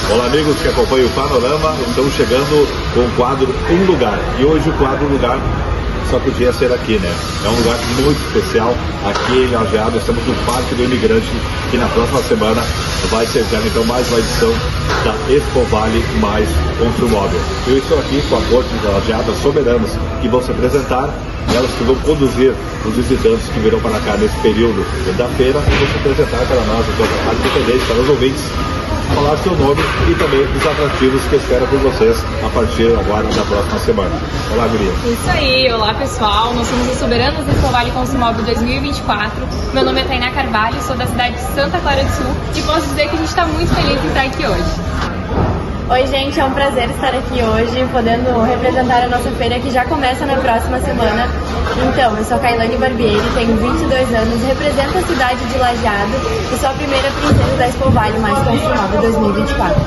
Olá amigos que acompanham o Panorama, estamos chegando com o quadro Um Lugar. E hoje o quadro Um Lugar só podia ser aqui, né? É um lugar muito especial aqui em Lajeado. Estamos no Parque do Imigrante, que na próxima semana vai ser então mais uma edição da Expo Vale Mais Construmóvel. Eu estou aqui com a Corte de Lajeado, as soberanas, que vão se apresentar, elas que vão conduzir os visitantes que virão para cá nesse período da feira e vão se apresentar para nós, então, para a Rádio Independente, para os ouvintes, falar seu nome e também dos atrativos que espera por vocês a partir agora da próxima semana. Olá, guria. Isso aí, olá pessoal, nós somos os soberanos do Expo Vale Construmóvel 2024. Meu nome é Tainá Carvalho, sou da cidade de Santa Clara do Sul e posso dizer que a gente está muito feliz em estar aqui hoje. Oi gente, é um prazer estar aqui hoje, podendo representar a nossa feira que já começa na próxima semana. Então, eu sou Kailane Barbieri, tenho 22 anos, represento a cidade de Lajeado e sou a primeira princesa da Expo Vale Mais Construmóvel 2024.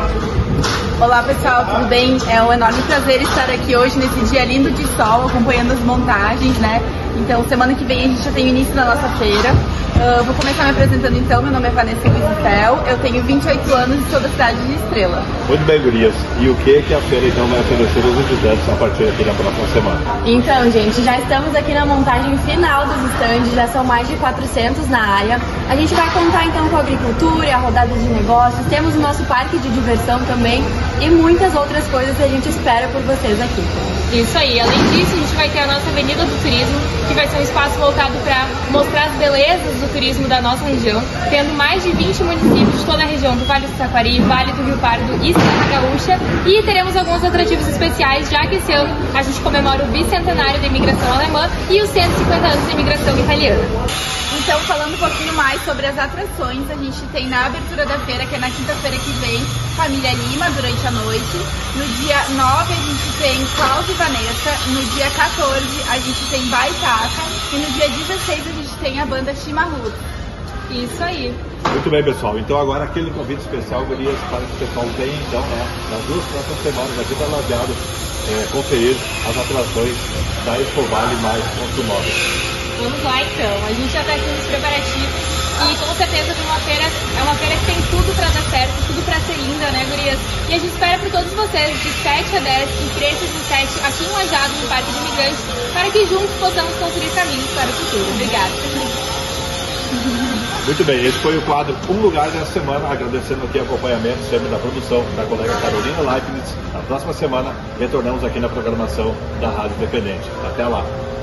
Olá pessoal, tudo bem? É um enorme prazer estar aqui hoje nesse dia lindo de sol, acompanhando as montagens, né? Então, semana que vem a gente já tem o início da nossa feira. Vou começar me apresentando então, meu nome é Vanessa Luizitel, eu tenho 28 anos e sou da cidade de Estrela. Muito bem, gurias. E o que a feira então vai oferecer aos visitantes a partir aqui da próxima semana? Então, gente, já estamos aqui na montagem final dos estandes, já são mais de 400 na área. A gente vai contar então com a agricultura, a rodada de negócios, temos o nosso parque de diversão também e muitas outras coisas que a gente espera por vocês aqui. Isso aí, além disso a gente vai ter a nossa Avenida do Turismo, que vai ser um espaço voltado para mostrar as belezas do turismo da nossa região, tendo mais de 20 municípios de toda a região do Vale do Taquari, Vale do Rio Pardo e Serra Gaúcha, e teremos alguns atrativos especiais, já que esse ano a gente comemora o bicentenário da imigração alemã e os 150 anos da imigração italiana. Então, falando um pouquinho mais sobre as atrações, a gente tem na abertura da feira, que é na quinta-feira que vem, Família Lima, durante a noite. No dia 9 a gente tem Klaus e Vanessa. No dia 14 a gente tem Baitaca. E no dia 16 a gente tem a banda Chimarrut. Isso aí. Muito bem, pessoal. Então agora aquele convite especial, gurias, para que o pessoal venha então, né, nas duas próximas semanas aqui para Lajeado, conferir as atrações da Expo Vale Mais Construmóvel. Vamos lá então, a gente já está aqui nos preparativos e com certeza é uma feira que tem tudo para dar certo, tudo para ser linda, né, gurias? E a gente espera por todos vocês de 7 a 10 e 13 a 17 aqui em Lajeado, no Parque do Imigrante, para que juntos possamos construir caminhos para o futuro. Obrigada. Muito bem, esse foi o quadro Um Lugar dessa semana, agradecendo aqui o acompanhamento sempre da produção da colega Carolina Leibniz. Na próxima semana retornamos aqui na programação da Rádio Independente. Até lá!